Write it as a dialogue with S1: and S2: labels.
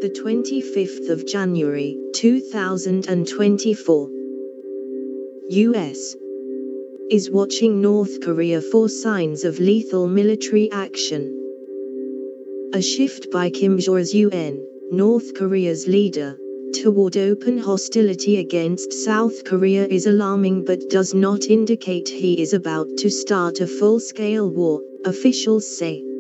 S1: The 25th of January, 2024. U.S. is watching North Korea for signs of lethal military action. A shift by Kim Jong-un, North Korea's leader, toward open hostility against South Korea is alarming but does not indicate he is about to start a full-scale war, officials say.